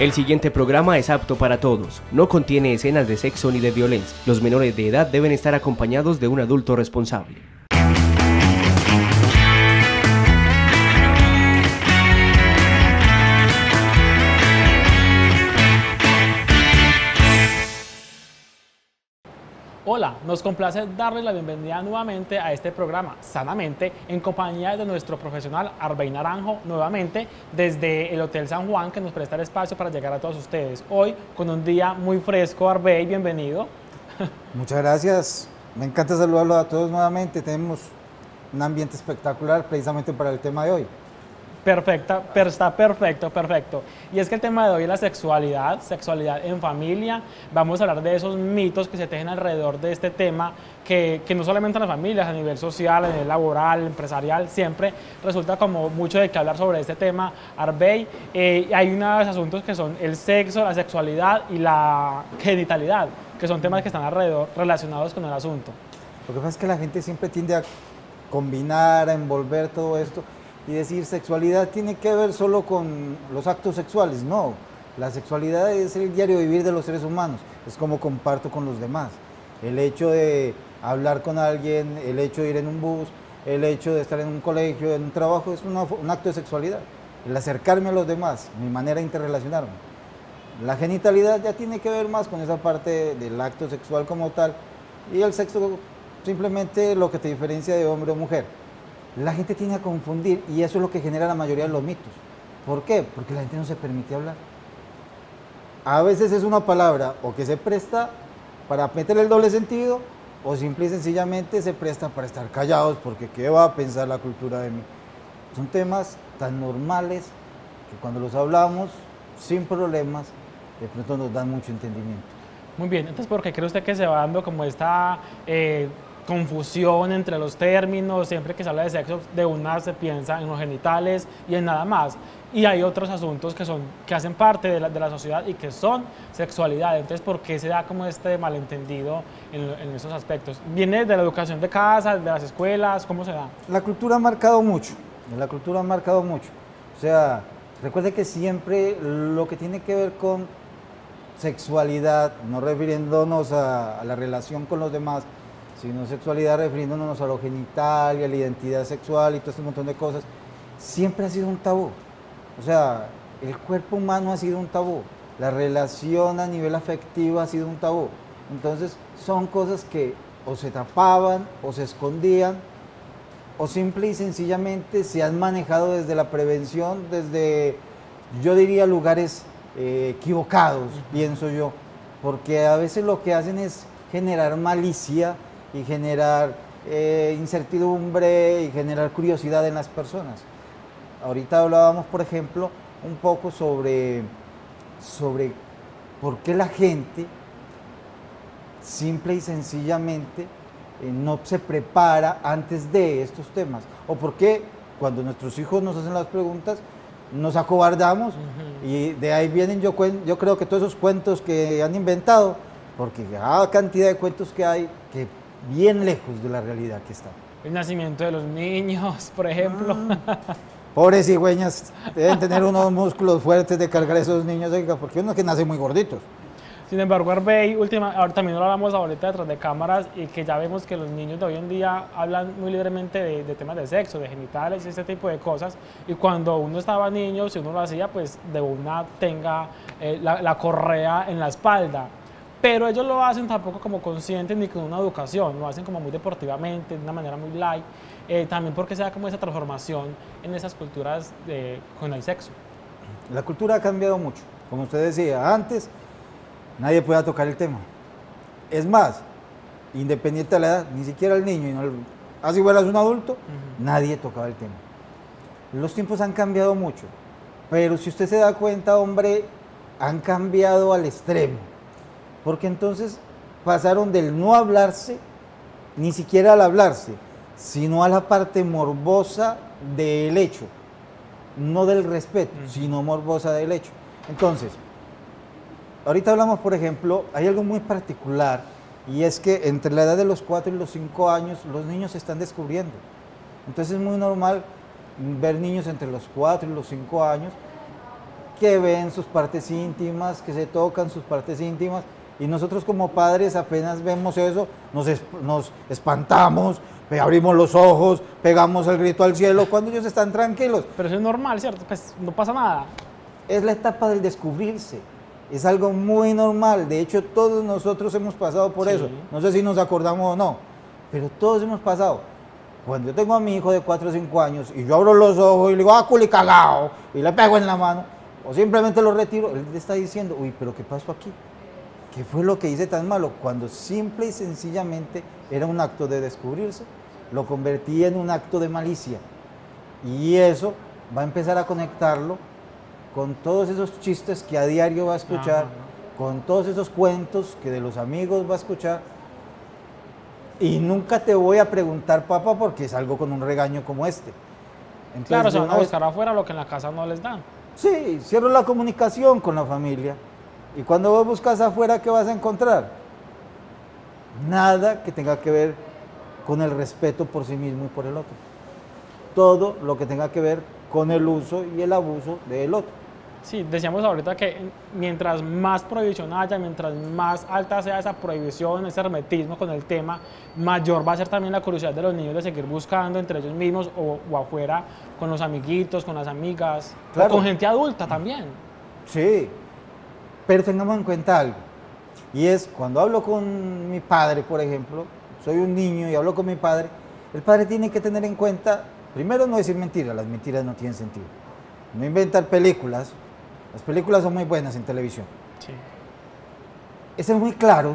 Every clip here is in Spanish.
El siguiente programa es apto para todos. No contiene escenas de sexo ni de violencia. Los menores de edad deben estar acompañados de un adulto responsable. Hola, nos complace darles la bienvenida nuevamente a este programa, Sanamente, en compañía de nuestro profesional Arbey Naranjo, nuevamente desde el Hotel San Juan, que nos presta el espacio para llegar a todos ustedes. Hoy, con un día muy fresco, Arbey, bienvenido. Muchas gracias, me encanta saludarlos a todos nuevamente, tenemos un ambiente espectacular precisamente para el tema de hoy. Está perfecto. Y es que el tema de hoy es la sexualidad en familia. Vamos a hablar de esos mitos que se tejen alrededor de este tema, que no solamente en las familias, a nivel social, a nivel laboral, empresarial, siempre resulta como mucho de qué hablar sobre este tema, Arbey. Hay unos asuntos que son el sexo, la sexualidad y la genitalidad, que son temas que están alrededor relacionados con el asunto. Lo que pasa es que la gente siempre tiende a combinar, a envolver todo esto y decir sexualidad tiene que ver solo con los actos sexuales. No, la sexualidad es el diario vivir de los seres humanos, es como comparto con los demás. El hecho de hablar con alguien, el hecho de ir en un bus, el hecho de estar en un colegio, en un trabajo, es un acto de sexualidad. El acercarme a los demás, mi manera de interrelacionarme. La genitalidad ya tiene que ver más con esa parte del acto sexual como tal, y el sexo simplemente lo que te diferencia de hombre o mujer. La gente tiene a confundir y eso es lo que genera la mayoría de los mitos. ¿Por qué? Porque la gente no se permite hablar. A veces es una palabra o que se presta para meterle el doble sentido o simple y sencillamente se presta para estar callados porque ¿qué va a pensar la cultura de mí? Son temas tan normales que cuando los hablamos sin problemas de pronto nos dan mucho entendimiento. Muy bien, entonces ¿por qué cree usted que se va dando como esta confusión entre los términos? Siempre que se habla de sexo, de una se piensa en los genitales y en nada más. Y hay otros asuntos que hacen parte de la sociedad y que son sexualidad. Entonces, ¿por qué se da como este malentendido en esos aspectos? ¿Viene de la educación de casa, de las escuelas? ¿Cómo se da? La cultura ha marcado mucho, O sea, recuerde que siempre lo que tiene que ver con sexualidad, no refiriéndonos a la relación con los demás, sino sexualidad refiriéndonos a lo genital y a la identidad sexual y todo este montón de cosas, siempre ha sido un tabú. O sea, el cuerpo humano ha sido un tabú, la relación a nivel afectivo ha sido un tabú. Entonces, son cosas que o se tapaban o se escondían o simple y sencillamente se han manejado desde la prevención, desde, yo diría, lugares equivocados, pienso yo, porque a veces lo que hacen es generar malicia y generar incertidumbre y generar curiosidad en las personas. Ahorita hablábamos, por ejemplo, un poco sobre por qué la gente simple y sencillamente no se prepara antes de estos temas, o por qué cuando nuestros hijos nos hacen las preguntas nos acobardamos y de ahí vienen, yo creo que todos esos cuentos que han inventado, porque cada cantidad de cuentos que hay que bien lejos de la realidad que están. El nacimiento de los niños, por ejemplo. Pobres cigüeñas, deben tener unos músculos fuertes de cargar a esos niños, porque uno que nace muy gorditos. Sin embargo, Arbey, ahora también lo hablamos ahorita detrás de cámaras, y que ya vemos que los niños de hoy en día hablan muy libremente de temas de sexo, de genitales y ese tipo de cosas, y cuando uno estaba niño, si uno lo hacía, pues de una tenga la correa en la espalda. Pero ellos lo hacen tampoco como conscientes ni con una educación, lo hacen como muy deportivamente, de una manera muy light, también porque se da como esa transformación en esas culturas con el sexo. La cultura ha cambiado mucho, como usted decía, antes nadie podía tocar el tema. Es más, independiente de la edad, ni siquiera el niño, así fueras un adulto, nadie tocaba el tema. Los tiempos han cambiado mucho, pero si usted se da cuenta, hombre, han cambiado al extremo. Porque entonces pasaron del no hablarse, ni siquiera al hablarse, sino a la parte morbosa del hecho, no del respeto, sino morbosa del hecho. Entonces, ahorita hablamos, por ejemplo, hay algo muy particular, y es que entre la edad de los 4 y los 5 años, los niños se están descubriendo. Entonces es muy normal ver niños entre los 4 y los 5 años que ven sus partes íntimas, que se tocan sus partes íntimas, y nosotros como padres apenas vemos eso, nos espantamos, abrimos los ojos, pegamos el grito al cielo cuando ellos están tranquilos. Pero eso es normal, ¿cierto? Pues no pasa nada. Es la etapa del descubrirse, es algo muy normal, de hecho todos nosotros hemos pasado por Sí. eso, no sé si nos acordamos o no, pero todos hemos pasado. Cuando yo tengo a mi hijo de 4 o 5 años y yo abro los ojos y le digo, ¡ah, culi cagao! Y le pego en la mano, o simplemente lo retiro, él le está diciendo, uy, pero ¿qué pasó aquí? ¿Qué fue lo que hice tan malo? Cuando simple y sencillamente era un acto de descubrirse, lo convertí en un acto de malicia. Y eso va a empezar a conectarlo con todos esos chistes que a diario va a escuchar, Ajá. con todos esos cuentos que de los amigos va a escuchar. Y nunca te voy a preguntar, papá, porque salgo con un regaño como este. Entonces, Claro, se de van una a vez- buscar afuera lo que en la casa no les dan. Sí, cierro la comunicación con la familia. Y cuando vos buscas afuera, ¿qué vas a encontrar? Nada que tenga que ver con el respeto por sí mismo y por el otro. Todo lo que tenga que ver con el uso y el abuso del otro. Sí, decíamos ahorita que mientras más prohibición haya, mientras más alta sea esa prohibición, ese hermetismo con el tema, mayor va a ser también la curiosidad de los niños de seguir buscando entre ellos mismos o afuera con los amiguitos, con las amigas, Claro. o con gente adulta también. Sí, pero tengamos en cuenta algo. Y es, cuando hablo con mi padre, por ejemplo, soy un niño y hablo con mi padre, el padre tiene que tener en cuenta, primero no decir mentiras, las mentiras no tienen sentido. No inventar películas, las películas son muy buenas en televisión. Sí. Es ser muy claros,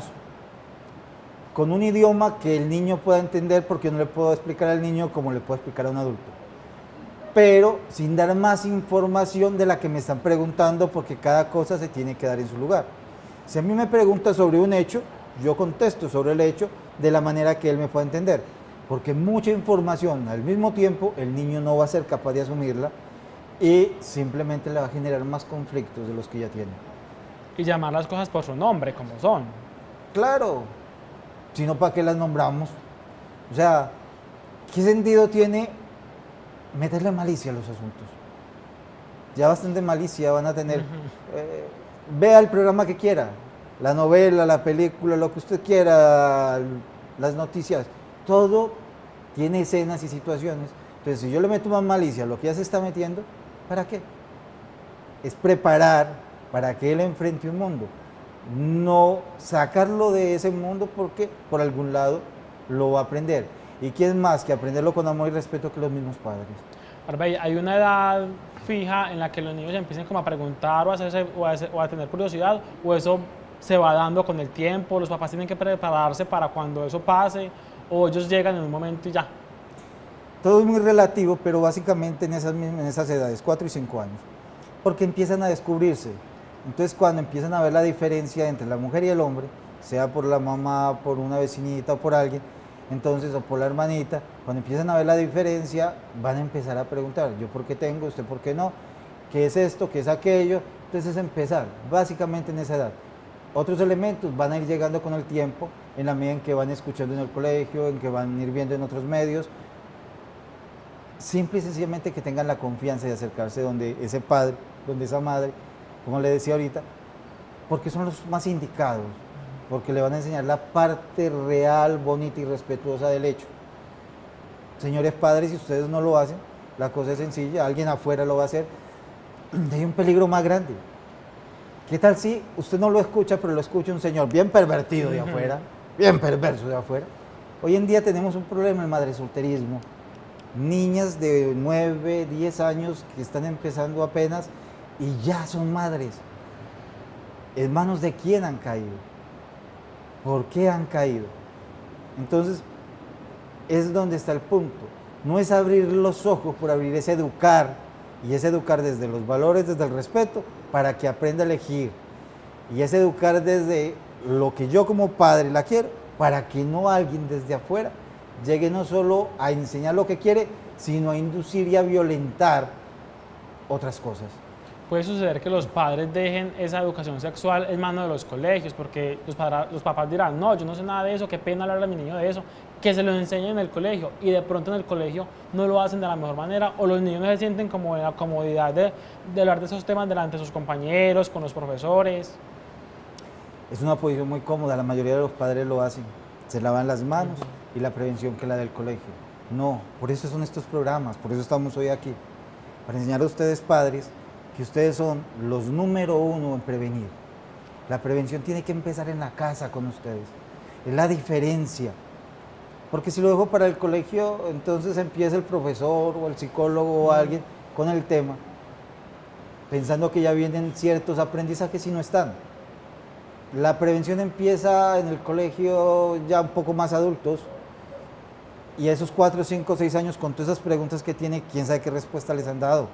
con un idioma que el niño pueda entender, porque no le puedo explicar al niño como le puedo explicar a un adulto. Pero sin dar más información de la que me están preguntando, porque cada cosa se tiene que dar en su lugar. Si a mí me pregunta sobre un hecho, yo contesto sobre el hecho de la manera que él me pueda entender. Porque mucha información al mismo tiempo, el niño no va a ser capaz de asumirla y simplemente le va a generar más conflictos de los que ya tiene. Y llamar las cosas por su nombre, como son. Claro, si no, ¿para qué las nombramos? O sea, ¿qué sentido tiene meterle malicia a los asuntos? Ya bastante malicia van a tener. Vea el programa que quiera, la novela, la película, lo que usted quiera, las noticias, todo tiene escenas y situaciones. Entonces, si yo le meto más malicia a lo que ya se está metiendo, ¿para qué? Es preparar para que él enfrente un mundo, no sacarlo de ese mundo porque por algún lado lo va a aprender. ¿Y quién más que aprenderlo con amor y respeto que los mismos padres? Arbey, hay una edad fija en la que los niños empiecen como a preguntar o a tener curiosidad, o eso se va dando con el tiempo, los papás tienen que prepararse para cuando eso pase, o ellos llegan en un momento y ya. Todo es muy relativo, pero básicamente en esas edades, 4 y 5 años, porque empiezan a descubrirse. Entonces, cuando empiezan a ver la diferencia entre la mujer y el hombre, sea por la mamá, por una vecinita o por alguien, entonces, o por la hermanita, cuando empiezan a ver la diferencia, van a empezar a preguntar, ¿yo por qué tengo? ¿Usted por qué no? ¿Qué es esto? ¿Qué es aquello? Entonces, es empezar, básicamente en esa edad. Otros elementos van a ir llegando con el tiempo, en la medida en que van escuchando en el colegio, en que van a ir viendo en otros medios. Simple y sencillamente que tengan la confianza de acercarse donde ese padre, donde esa madre, como le decía ahorita, porque son los más indicados, porque le van a enseñar la parte real, bonita y respetuosa del hecho. Señores padres, si ustedes no lo hacen, la cosa es sencilla, alguien afuera lo va a hacer, hay un peligro más grande. ¿Qué tal si usted no lo escucha, pero lo escucha un señor bien pervertido de afuera, bien perverso de afuera? Hoy en día tenemos un problema, el madresolterismo. Niñas de 9, 10 años que están empezando apenas y ya son madres. ¿En manos de quién han caído? ¿Por qué han caído? Entonces, es donde está el punto. No es abrir los ojos por abrir, es educar. Y es educar desde los valores, desde el respeto, para que aprenda a elegir. Y es educar desde lo que yo como padre la quiero, para que no alguien desde afuera llegue no solo a enseñar lo que quiere, sino a inducir y a violentar otras cosas. Puede suceder que los padres dejen esa educación sexual en manos de los colegios, porque los papás dirán, no, yo no sé nada de eso, qué pena hablarle a mi niño de eso, que se lo enseñen en el colegio y de pronto en el colegio no lo hacen de la mejor manera o los niños no se sienten como en la comodidad de hablar de esos temas delante de sus compañeros, con los profesores. Es una posición muy cómoda, la mayoría de los padres lo hacen, se lavan las manos y la prevención que es la del colegio. No, por eso son estos programas, por eso estamos hoy aquí, para enseñar a ustedes padres que ustedes son los número uno en prevenir. La prevención tiene que empezar en la casa con ustedes, es la diferencia. Porque si lo dejo para el colegio, entonces empieza el profesor o el psicólogo o alguien con el tema, pensando que ya vienen ciertos aprendizajes y no están. La prevención empieza en el colegio ya un poco más adultos y a esos 4, 5, 6 años con todas esas preguntas que tiene, quién sabe qué respuesta les han dado.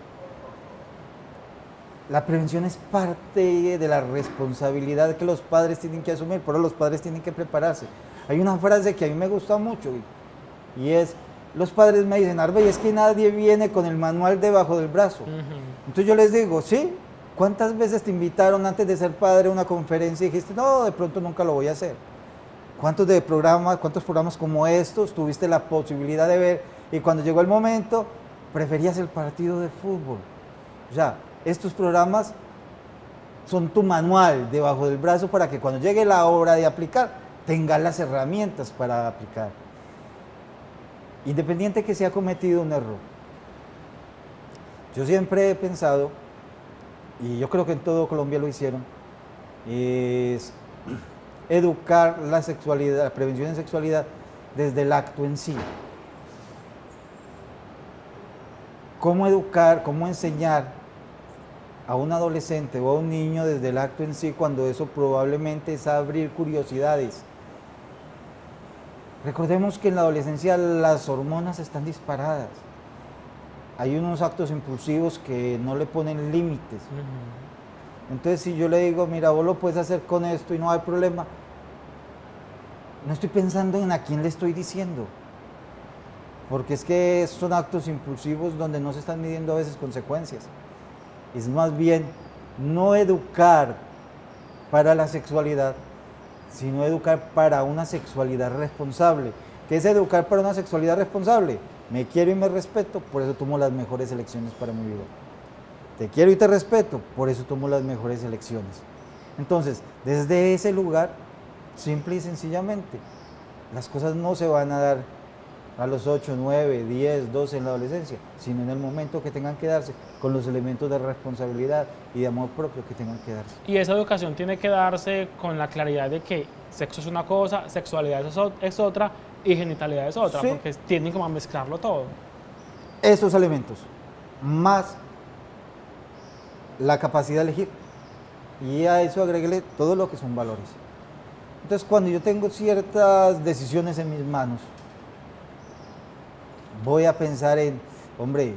La prevención es parte de la responsabilidad que los padres tienen que asumir, pero los padres tienen que prepararse. Hay una frase que a mí me gusta mucho y es, los padres me dicen, Arbey, es que nadie viene con el manual debajo del brazo. Entonces yo les digo, sí, ¿cuántas veces te invitaron antes de ser padre a una conferencia y dijiste, no, de pronto nunca lo voy a hacer? ¿Cuántos programas como estos tuviste la posibilidad de ver y cuando llegó el momento preferías el partido de fútbol? O sea, estos programas son tu manual debajo del brazo para que cuando llegue la hora de aplicar, tengas las herramientas para aplicar. Independiente que se ha cometido un error. Yo siempre he pensado, y yo creo que en todo Colombia lo hicieron, es educar la sexualidad, la prevención de sexualidad desde el acto en sí. ¿Cómo educar, cómo enseñar a un adolescente o a un niño desde el acto en sí cuando eso probablemente es abrir curiosidades? Recordemos que en la adolescencia las hormonas están disparadas. Hay unos actos impulsivos que no le ponen límites. Entonces, si yo le digo, mira, vos lo puedes hacer con esto y no hay problema, no estoy pensando en a quién le estoy diciendo. Porque es que son actos impulsivos donde no se están midiendo a veces consecuencias. Es más bien no educar para la sexualidad, sino educar para una sexualidad responsable. ¿Qué es educar para una sexualidad responsable? Me quiero y me respeto, por eso tomo las mejores elecciones para mi vida. Te quiero y te respeto, por eso tomo las mejores elecciones. Entonces, desde ese lugar, simple y sencillamente, las cosas no se van a dar a los 8, 9, 10, 12 en la adolescencia, sino en el momento que tengan que darse, con los elementos de responsabilidad y de amor propio que tengan que darse. Y esa educación tiene que darse con la claridad de que sexo es una cosa, sexualidad es otra y genitalidad es otra, sí, porque tienden como a mezclarlo todo. Esos elementos, más la capacidad de elegir, y a eso agréguele todo lo que son valores. Entonces, cuando yo tengo ciertas decisiones en mis manos, voy a pensar en, hombre,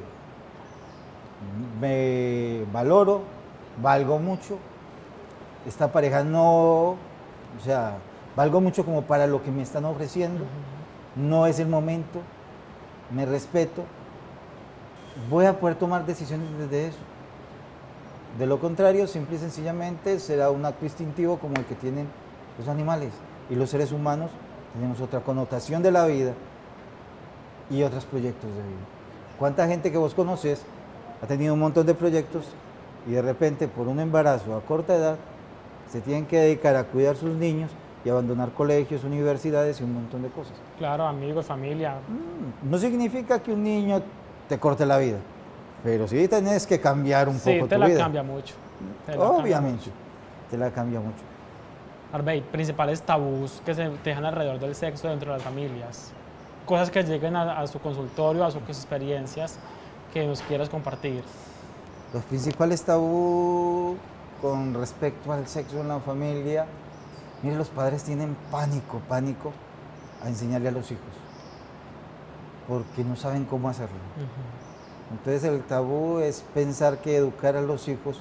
me valoro, valgo mucho, esta pareja no, o sea, valgo mucho como para lo que me están ofreciendo, no es el momento, me respeto, voy a poder tomar decisiones desde eso. De lo contrario, simple y sencillamente será un acto instintivo como el que tienen los animales, y los seres humanos tenemos otra connotación de la vida y otros proyectos de vida. ¿Cuánta gente que vos conoces ha tenido un montón de proyectos y de repente por un embarazo a corta edad se tienen que dedicar a cuidar sus niños y abandonar colegios, universidades y un montón de cosas? Claro, amigos, familia. No significa que un niño te corte la vida, pero sí tenés que cambiar un poco tu vida. Sí, te la cambia mucho. Obviamente, te la cambia mucho. Arbey, principales tabús que se dejan alrededor del sexo dentro de las familias. Cosas que lleguen a su consultorio, a sus experiencias, que nos quieras compartir. Los principales tabús con respecto al sexo en la familia, mire, los padres tienen pánico a enseñarle a los hijos, porque no saben cómo hacerlo. Entonces el tabú es pensar que educar a los hijos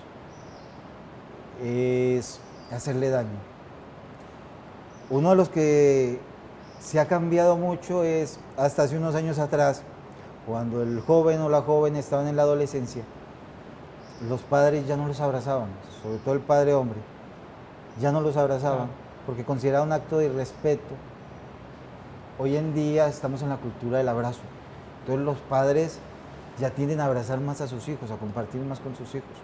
es hacerle daño. Uno de los que se ha cambiado mucho es, hasta hace unos años atrás, cuando el joven o la joven estaban en la adolescencia, los padres ya no los abrazaban, sobre todo el padre hombre, ya no los abrazaban, porque consideraban un acto de irrespeto hoy en día estamos en la cultura del abrazo. Entonces los padres ya tienden a abrazar más a sus hijos, a compartir más con sus hijos.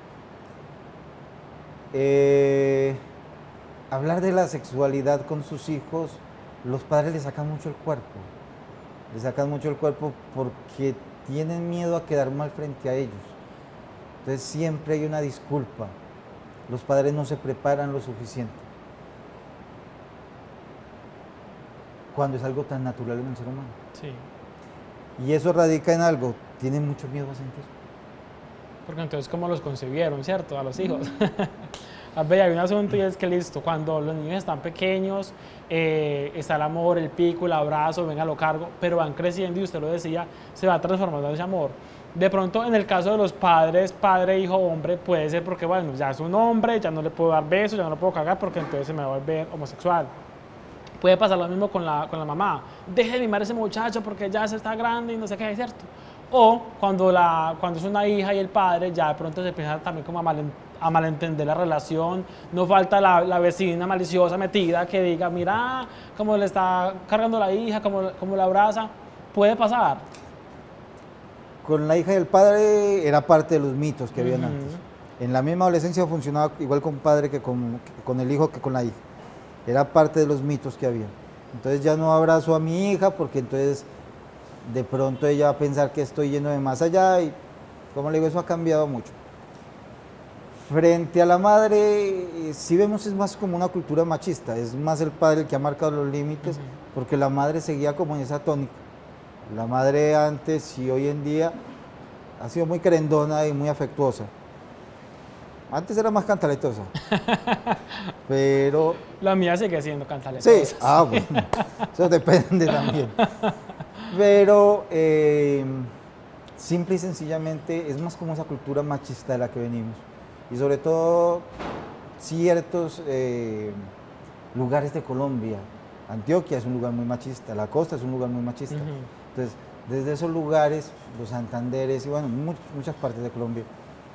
Hablar de la sexualidad con sus hijos, los padres le sacan mucho el cuerpo. Le sacan mucho el cuerpo porque tienen miedo a quedar mal frente a ellos. Entonces siempre hay una disculpa. Los padres no se preparan lo suficiente. Cuando es algo tan natural en el ser humano. Sí. Y eso radica en algo, tienen mucho miedo a sentir. Porque entonces, ¿cómo los concebieron, cierto? A los hijos. A ver, hay un asunto y es que listo, cuando los niños están pequeños, está el amor, el pico, el abrazo, venga, lo cargo, pero van creciendo y usted lo decía, se va transformando en ese amor. De pronto, en el caso de los padres, padre, hijo, hombre, puede ser porque, bueno, ya es un hombre, ya no le puedo dar besos, ya no lo puedo cagar porque entonces se me va a volver homosexual. Puede pasar lo mismo con la mamá. Deje de mimar a ese muchacho porque ya se está grande y no sé qué, ¿cierto? O cuando es una hija y el padre, ya de pronto se empieza también como a malentender la relación. No falta la vecina maliciosa metida que diga, mira cómo le está cargando la hija, cómo la abraza. Puede pasar. Con la hija y el padre era parte de los mitos que habían antes. En la misma adolescencia funcionaba igual con padre que con el hijo que con la hija. Era parte de los mitos que había. Entonces ya no abrazo a mi hija porque entonces de pronto ella va a pensar que estoy yendo de más allá y, como le digo, eso ha cambiado mucho. Frente a la madre, si vemos es más como una cultura machista, es más el padre el que ha marcado los límites, porque la madre seguía como en esa tónica. La madre antes y hoy en día ha sido muy querendona y muy afectuosa. Antes era más cantaletosa, pero... La mía sigue siendo cantaletosa. Sí, bueno, eso depende también. Pero simple y sencillamente es más como esa cultura machista de la que venimos. Y sobre todo ciertos lugares de Colombia. Antioquia es un lugar muy machista, la costa es un lugar muy machista. Entonces, desde esos lugares, los Santanderes y bueno, muchas partes de Colombia,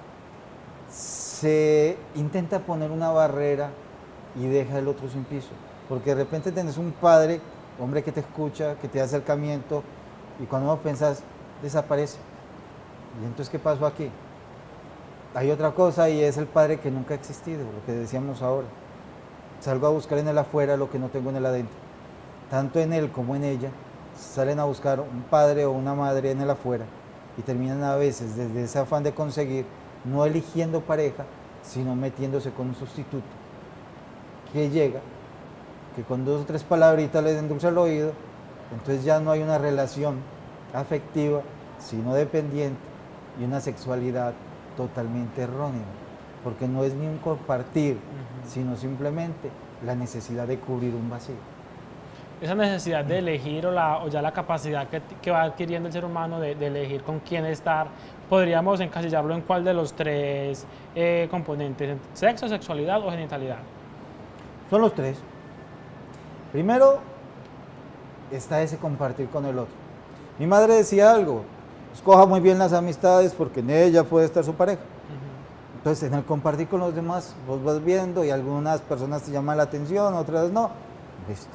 se intenta poner una barrera y deja el otro sin piso. Porque de repente tenés un padre, hombre que te escucha, que te da acercamiento, y cuando no pensás, desaparece. ¿Y entonces qué pasó aquí? Hay otra cosa y es el padre que nunca ha existido, lo que decíamos ahora. Salgo a buscar en el afuera lo que no tengo en el adentro. Tanto en él como en ella salen a buscar un padre o una madre en el afuera y terminan a veces desde ese afán de conseguir, no eligiendo pareja, sino metiéndose con un sustituto que llega, que con 2 o 3 palabritas les endulza el oído, entonces ya no hay una relación afectiva, sino dependiente y una sexualidad totalmente errónea, porque no es ni un compartir, sino simplemente la necesidad de cubrir un vacío. Esa necesidad de elegir o ya la capacidad que va adquiriendo el ser humano de elegir con quién estar, podríamos encasillarlo en cuál de los 3 componentes, sexo, sexualidad o genitalidad. Son los 3. Primero está ese compartir con el otro. Mi madre decía algo, escoja muy bien las amistades porque en ella puede estar su pareja. Entonces, en el compartir con los demás, vos vas viendo y algunas personas te llaman la atención, otras no. Listo.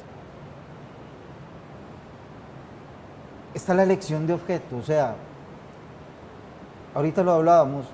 Está la elección de objeto, o sea, ahorita lo hablábamos,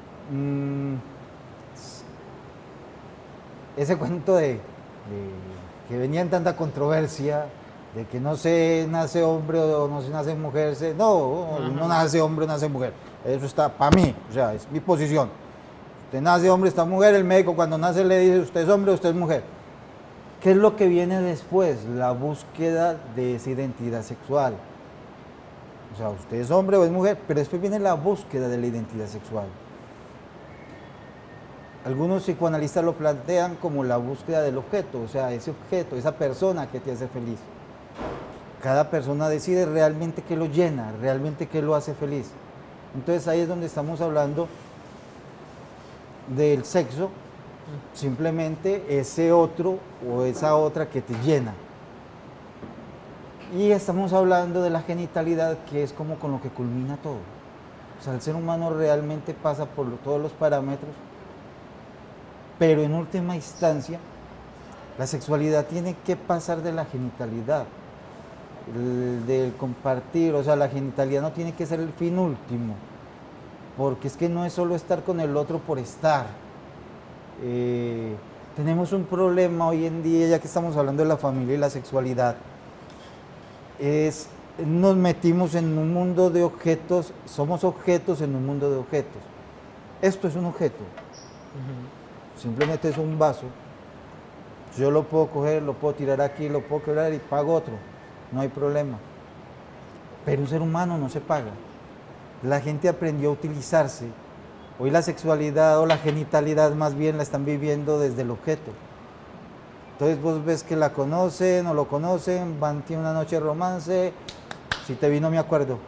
ese cuento de que venía en tanta controversia, de que no se nace hombre o no se nace mujer, no nace hombre o nace mujer, eso está para mí, o sea, es mi posición. Usted nace hombre, está mujer, el médico cuando nace le dice usted es hombre, usted es mujer. ¿Qué es lo que viene después? La búsqueda de esa identidad sexual. O sea, usted es hombre o es mujer, pero después viene la búsqueda de la identidad sexual. Algunos psicoanalistas lo plantean como la búsqueda del objeto, o sea, ese objeto, esa persona que te hace feliz. Cada persona decide realmente qué lo llena, realmente qué lo hace feliz. Entonces ahí es donde estamos hablando del sexo, simplemente ese otro o esa otra que te llena. Y estamos hablando de la genitalidad, que es como con lo que culmina todo. O sea, el ser humano realmente pasa por todos los parámetros, pero en última instancia, la sexualidad tiene que pasar de la genitalidad. del compartir, o sea, la genitalidad no tiene que ser el fin último, porque es que no es solo estar con el otro por estar. Tenemos un problema hoy en día, ya que estamos hablando de la familia y la sexualidad, nos metimos en un mundo de objetos, somos objetos en un mundo de objetos. Esto es un objeto, simplemente es un vaso, yo lo puedo coger, lo puedo tirar aquí, lo puedo quebrar y pago otro, no hay problema. Pero un ser humano no se paga. La gente aprendió a utilizarse. Hoy la sexualidad o la genitalidad más bien la están viviendo desde el objeto. Entonces vos ves que la conocen o lo conocen, van, tienen una noche de romance, si te vi no me acuerdo.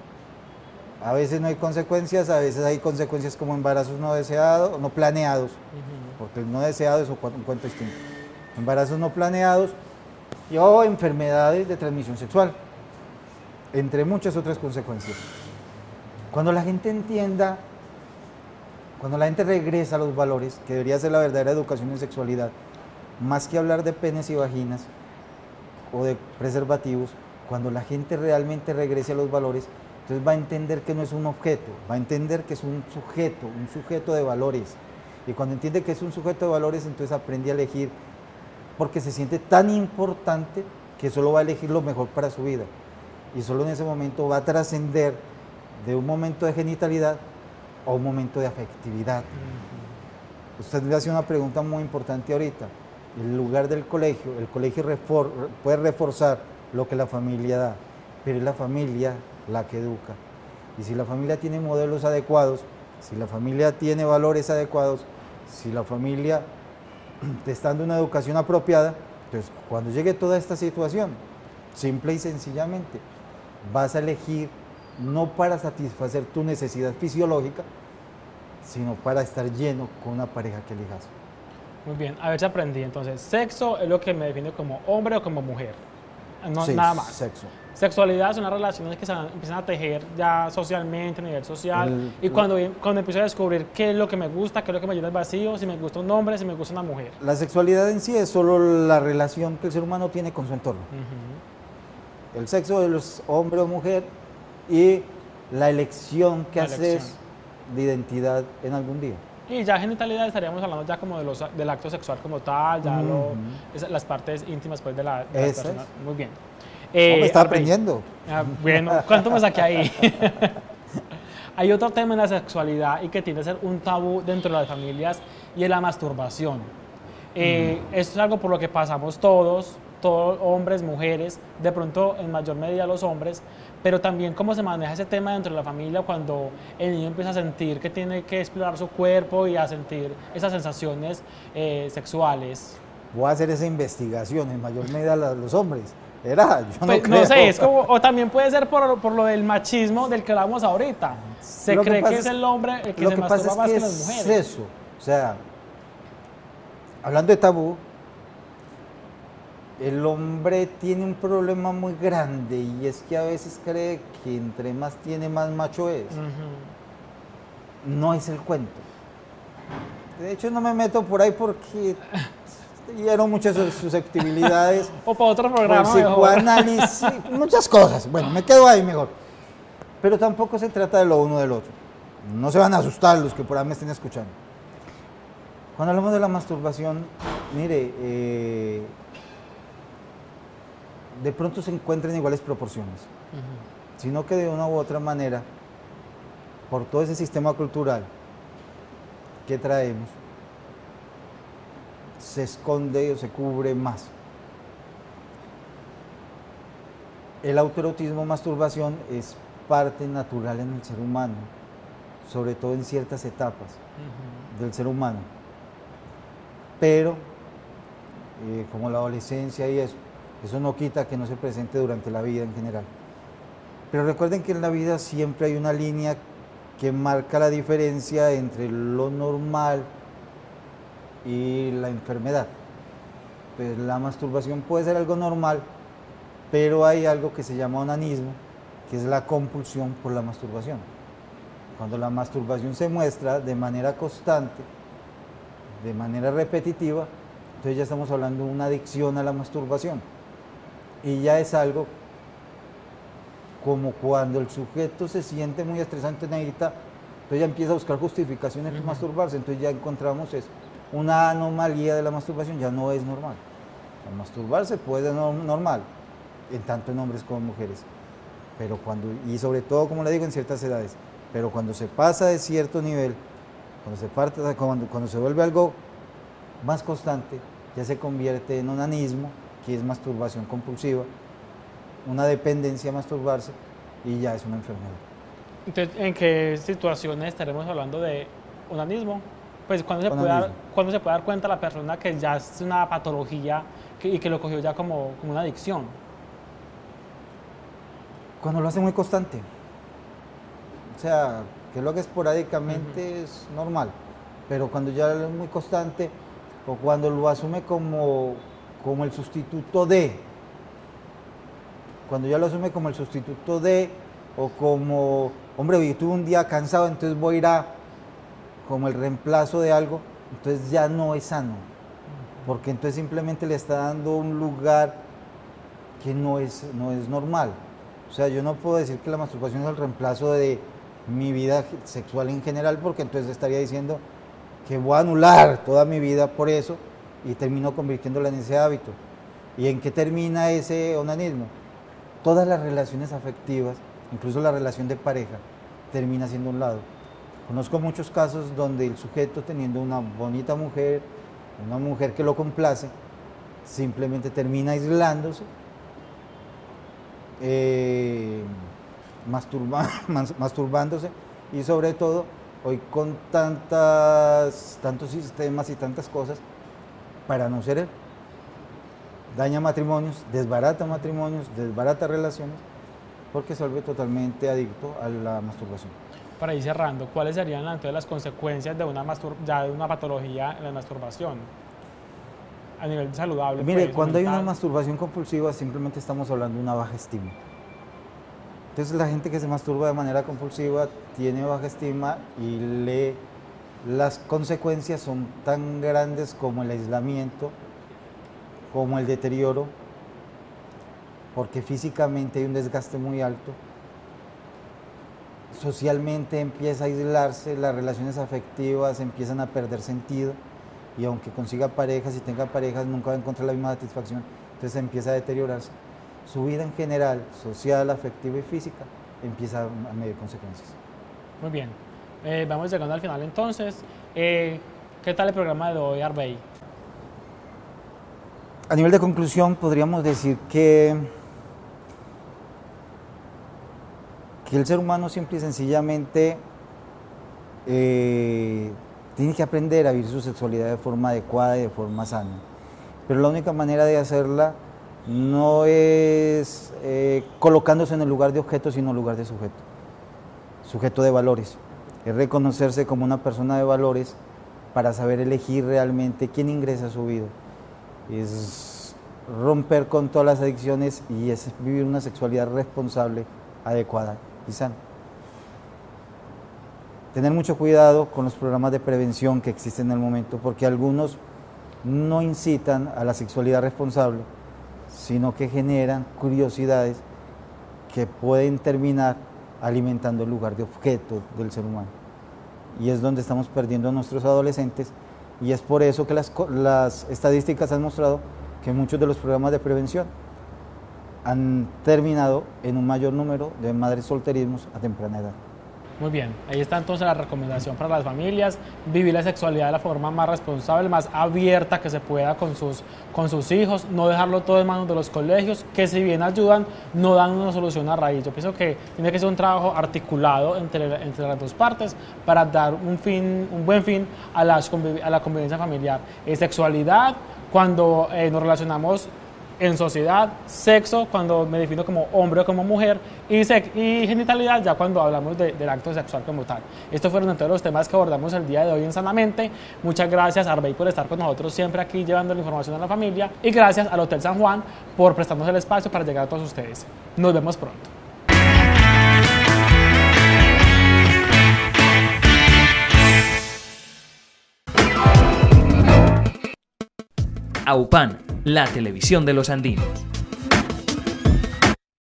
A veces no hay consecuencias, a veces hay consecuencias como embarazos no deseados, no planeados, porque el no deseado es un cuento distinto. Embarazos no planeados o enfermedades de transmisión sexual, entre muchas otras consecuencias. Cuando la gente entienda, cuando la gente regresa a los valores, que debería ser la verdadera educación en sexualidad, más que hablar de penes y vaginas o de preservativos, cuando la gente realmente regrese a los valores, entonces va a entender que no es un objeto, va a entender que es un sujeto de valores. Y cuando entiende que es un sujeto de valores, entonces aprende a elegir, porque se siente tan importante que solo va a elegir lo mejor para su vida. Y solo en ese momento va a trascender de un momento de genitalidad a un momento de afectividad. Usted le hace una pregunta muy importante ahorita. El lugar del colegio, el colegio puede reforzar lo que la familia da, pero es la familia la que educa. Y si la familia tiene modelos adecuados, si la familia tiene valores adecuados, si la familia te está dando una educación apropiada, entonces cuando llegue toda esta situación, simple y sencillamente, vas a elegir no para satisfacer tu necesidad fisiológica, sino para estar lleno con una pareja que elijas. Muy bien, a ver si aprendí. Entonces, sexo es lo que me define como hombre o como mujer. No, Sí, nada más. sexo. Sexualidad son las relaciones que se empiezan a tejer ya socialmente, a nivel social. Y cuando empiezo a descubrir qué es lo que me gusta, qué es lo que me llena el vacío, si me gusta un hombre, si me gusta una mujer. La sexualidad en sí es solo la relación que el ser humano tiene con su entorno. El sexo es hombre o mujer y la elección que haces de identidad en algún día. Y ya genitalidad estaríamos hablando ya como del acto sexual como tal, ya las partes íntimas pues, de la persona. Muy bien. Me está aprendiendo. Bueno, ¿cuánto me saqué ahí? Hay otro tema en la sexualidad y que tiende a ser un tabú dentro de las familias y es la masturbación. Esto es algo por lo que pasamos todos, hombres, mujeres, de pronto en mayor medida los hombres, pero también cómo se maneja ese tema dentro de la familia cuando el niño empieza a sentir que tiene que explorar su cuerpo y a sentir esas sensaciones sexuales. Voy a hacer esa investigación en mayor medida los hombres. Yo no pues, creo. No sé, es como, o también puede ser por lo del machismo del que hablamos ahorita. Se cree que es el hombre el que se masturba más que las mujeres. Es eso, o sea, hablando de tabú, el hombre tiene un problema muy grande y es que a veces cree que entre más tiene, más macho es. No es el cuento. De hecho, no me meto por ahí porque hiero muchas susceptibilidades. O para otro programa. Por psicoanálisis, muchas cosas. Bueno, me quedo ahí mejor. Pero tampoco se trata de lo uno del otro. No se van a asustar los que por ahí me estén escuchando. Cuando hablamos de la masturbación, mire, de pronto se encuentran en iguales proporciones, sino que de una u otra manera, por todo ese sistema cultural que traemos, se esconde o se cubre más. El autoerotismo, masturbación, es parte natural en el ser humano, sobre todo en ciertas etapas del ser humano, pero como la adolescencia y eso no quita que no se presente durante la vida en general. Pero recuerden que en la vida siempre hay una línea que marca la diferencia entre lo normal y la enfermedad. Pues la masturbación puede ser algo normal, pero hay algo que se llama onanismo, que es la compulsión por la masturbación. Cuando la masturbación se muestra de manera constante, de manera repetitiva, entonces ya estamos hablando de una adicción a la masturbación. Y ya es algo como cuando el sujeto se siente muy estresado, entonces ya empieza a buscar justificaciones para masturbarse, entonces ya encontramos eso. Una anomalía de la masturbación ya no es normal. El masturbarse puede ser normal, en tanto en hombres como en mujeres, pero y sobre todo, como le digo, en ciertas edades, pero cuando se pasa de cierto nivel, cuando se vuelve algo más constante, ya se convierte en onanismo, que es masturbación compulsiva, una dependencia a masturbarse, y ya es una enfermedad. Entonces, ¿en qué situaciones estaremos hablando de onanismo? Pues, ¿cuándo se puede dar cuenta la persona que ya es una patología y que lo cogió ya como una adicción? Cuando lo hace muy constante. O sea, que lo haga esporádicamente es normal, pero cuando ya es muy constante, o cuando lo asume como el sustituto de, o como, hombre, yo tuve un día cansado, entonces voy a ir como el reemplazo de algo, entonces ya no es sano, porque entonces simplemente le está dando un lugar que no es normal. O sea, yo no puedo decir que la masturbación es el reemplazo de mi vida sexual en general, porque entonces estaría diciendo que voy a anular toda mi vida por eso y termino convirtiéndola en ese hábito. ¿Y en qué termina ese onanismo? Todas las relaciones afectivas, incluso la relación de pareja, termina siendo un lado. Conozco muchos casos donde el sujeto, teniendo una bonita mujer, una mujer que lo complace, simplemente termina aislándose, masturbándose, y sobre todo hoy con tantos sistemas y tantas cosas, para no ser él, daña matrimonios, desbarata relaciones, porque se vuelve totalmente adicto a la masturbación. Para ir cerrando, ¿cuáles serían entonces las consecuencias de una patología en la masturbación a nivel saludable? Mire, pues, cuando mental. hay una masturbación compulsiva, simplemente estamos hablando de una baja estima. Entonces la gente que se masturba de manera compulsiva tiene baja estima, y las consecuencias son tan grandes como el aislamiento, como el deterioro, porque físicamente hay un desgaste muy alto, socialmente empieza a aislarse, las relaciones afectivas empiezan a perder sentido, y aunque consiga parejas y tenga parejas, nunca va a encontrar la misma satisfacción, entonces empieza a deteriorarse. Su vida en general, social, afectiva y física, empieza a medir consecuencias. Muy bien, vamos llegando al final entonces. ¿Qué tal el programa de hoy, Arbey? A nivel de conclusión, podríamos decir que el ser humano simple y sencillamente tiene que aprender a vivir su sexualidad de forma adecuada y de forma sana. Pero la única manera de hacerla no es colocándose en el lugar de objeto, sino en el lugar de sujeto de valores. Es reconocerse como una persona de valores para saber elegir realmente quién ingresa a su vida. Es romper con todas las adicciones, y es vivir una sexualidad responsable, adecuada y sana. Tener mucho cuidado con los programas de prevención que existen en el momento, porque algunos no incitan a la sexualidad responsable, sino que generan curiosidades que pueden terminar alimentando el lugar de objeto del ser humano. Y es donde estamos perdiendo a nuestros adolescentes, y es por eso que las estadísticas han mostrado que muchos de los programas de prevención han terminado en un mayor número de madres solterismos a temprana edad. Muy bien, ahí está entonces la recomendación para las familias: vivir la sexualidad de la forma más responsable, más abierta que se pueda con sus hijos, no dejarlo todo en manos de los colegios, que si bien ayudan, no dan una solución a raíz. Yo pienso que tiene que ser un trabajo articulado entre las dos partes para dar un buen fin a la convivencia familiar. Sexualidad, cuando nos relacionamos en sociedad; sexo, cuando me defino como hombre o como mujer; y genitalidad, ya cuando hablamos del acto sexual como tal. Estos fueron todos los temas que abordamos el día de hoy en Sanamente. Muchas gracias, Arbey, por estar con nosotros siempre aquí llevando la información a la familia, y gracias al Hotel San Juan por prestarnos el espacio para llegar a todos ustedes. Nos vemos pronto. AUPAN, la televisión de los andinos.